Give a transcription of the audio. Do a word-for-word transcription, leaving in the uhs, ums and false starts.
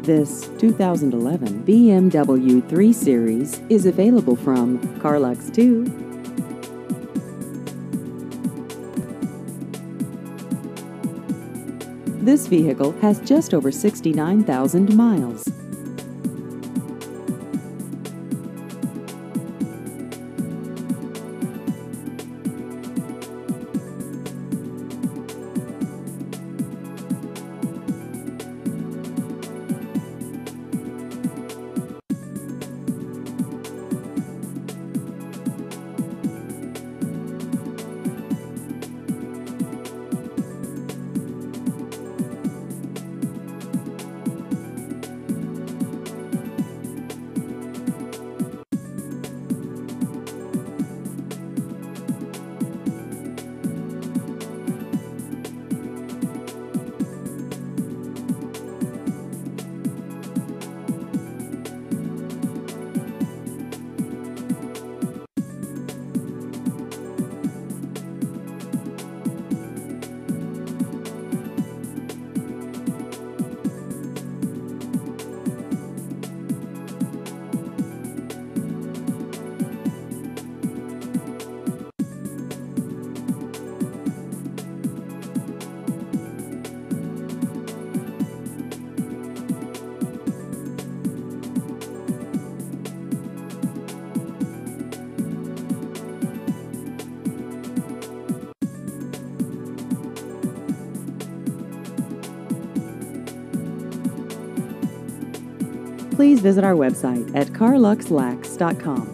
This two thousand eleven B M W three Series is available from Carlux two. This vehicle has just over sixty-nine thousand miles. Please visit our website at carlux lax dot com.